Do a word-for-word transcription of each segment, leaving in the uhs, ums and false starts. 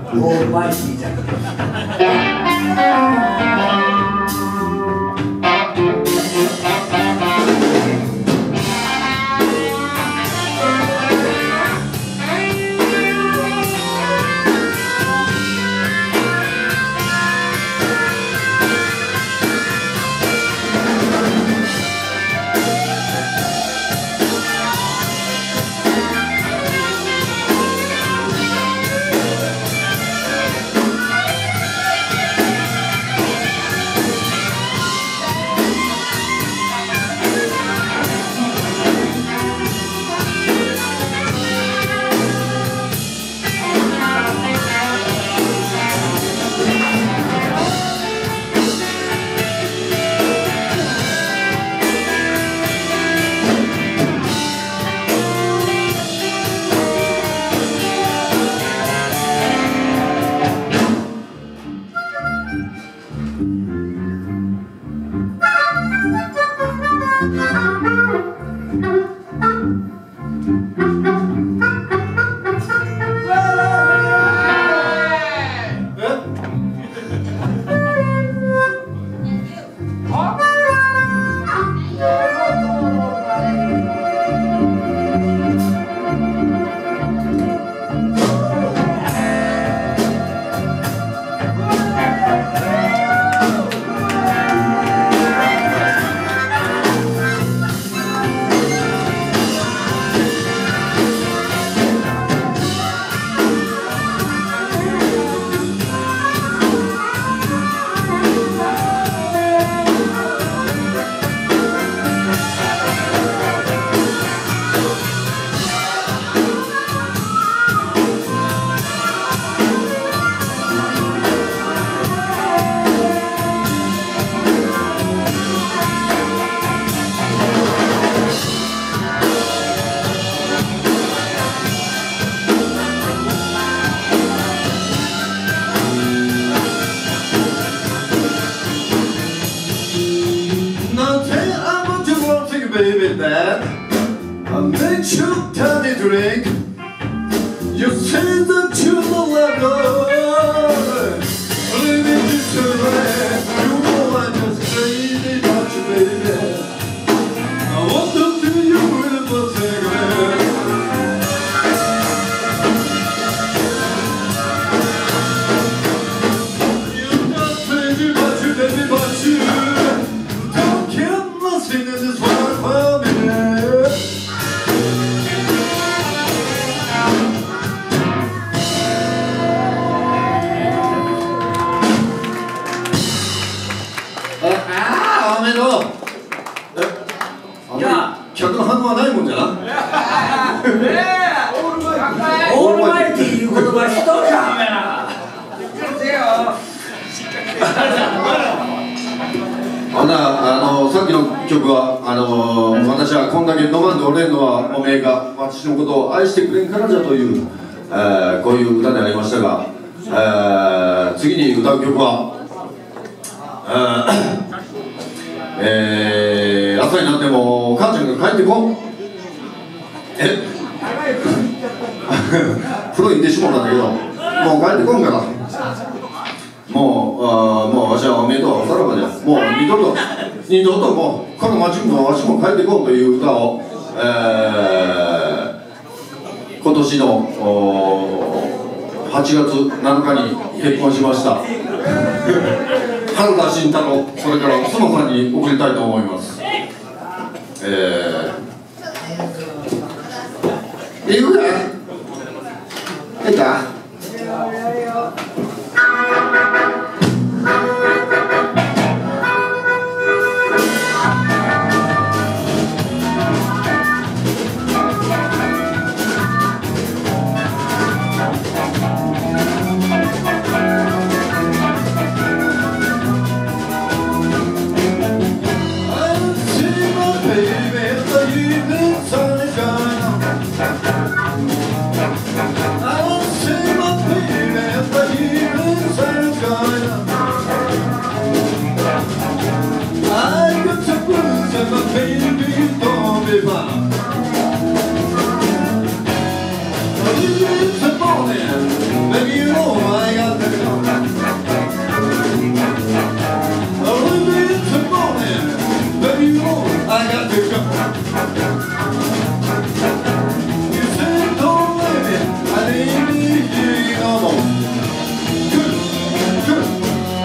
オールマイティーじゃん。 Baby, that I make you turn it drink. You say that you love love. Living this way, you know I just crazy about you, baby. I want to do you with a cigarette. You're not crazy about you, baby, but you don't care nothing in this world.客の反応はないもんじゃな。 オールマイティーいう言葉一つやめな。 あんなあのさっきの曲はあの私はこんだけ飲まんでおれんのはおめえが私のことを愛してくれんからじゃという、えー、こういう歌でありましたが、えー、次に歌う曲は、えー、朝になっても母ちゃんが帰ってこん。え風呂行ってしもうたんだけどもう帰ってこんからもうあもうわしはおめえとはおさらばじゃもう二度と二度ともうこの町もわしも帰ってこんという歌を、えー、今年のはちがつなのかに結婚しました原田慎太郎それから妻さんに送りたいと思います。えー、いくかいいかIt's a morning. Baby, you know I got to go. A little bit in the morning. Baby, you know I got to go. You said don't let me, I didn't need you no more. Good, good.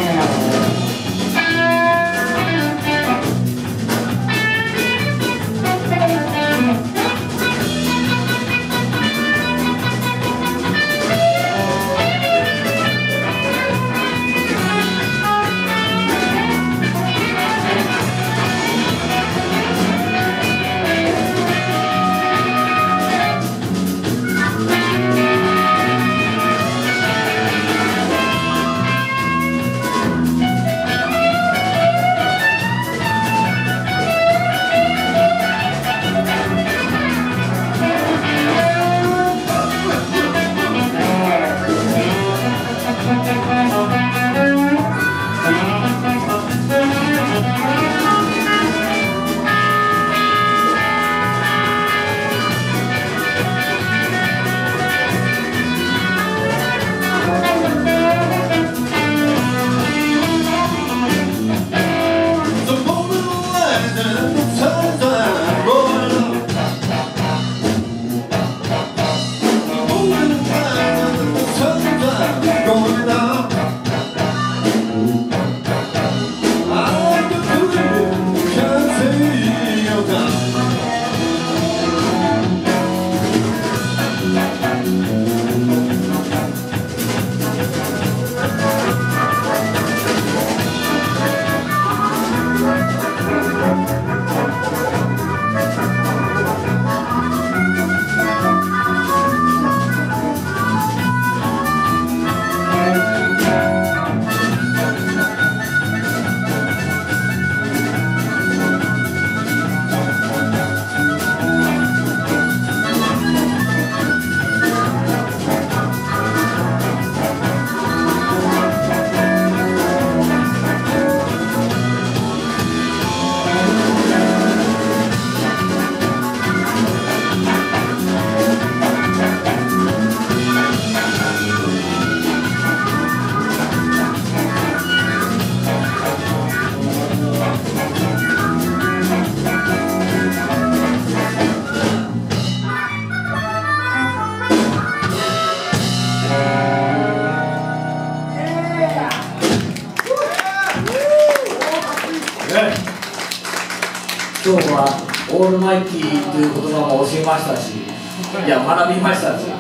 今日はオールマイティーという言葉も教えましたし、いや学びましたし、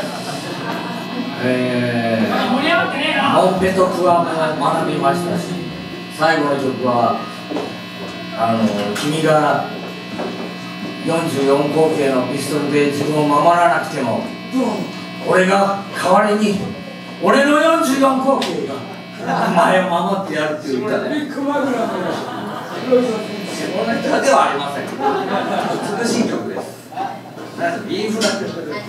えー、モンペとクワも学びましたし、最後の曲はあの君がよんじゅうよん口径のピストルで自分を守らなくても、俺が代わりに俺のよんじゅうよん口径がお前を守ってやるっていう歌で、下ネタではありません。美しい曲です。インフラってことです。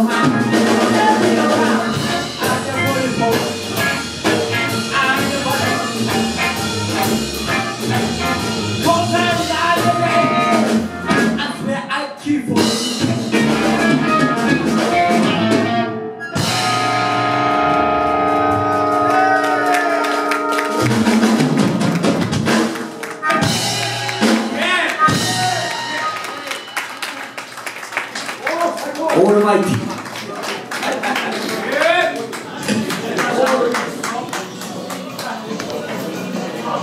オールマイティー